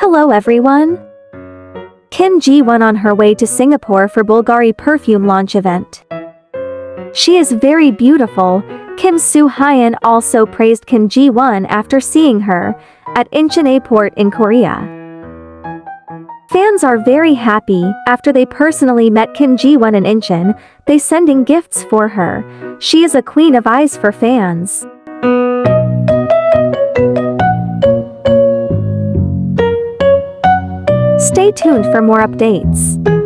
Hello everyone! Kim Ji-won on her way to Singapore for Bulgari perfume launch event. She is very beautiful. Soo Hyun also praised Kim Ji-won after seeing her at Incheon Airport in Korea. Fans are very happy after they personally met Kim Ji-won in Incheon. They sending gifts for her. She is a queen of eyes for fans. Stay tuned for more updates.